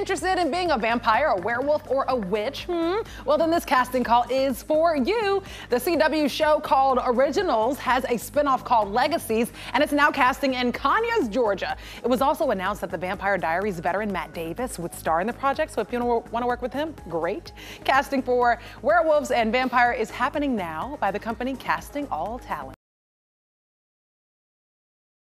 Interested in being a vampire, a werewolf, or a witch? Well, then this casting call is for you. The CW show called Originals has a spinoff called Legacies, and it's now casting in Conyers, Georgia. It was also announced that the Vampire Diaries veteran Matt Davis would star in the project, so if you want to work with him, great. Casting for werewolves and vampire is happening now by the company Casting All Talent.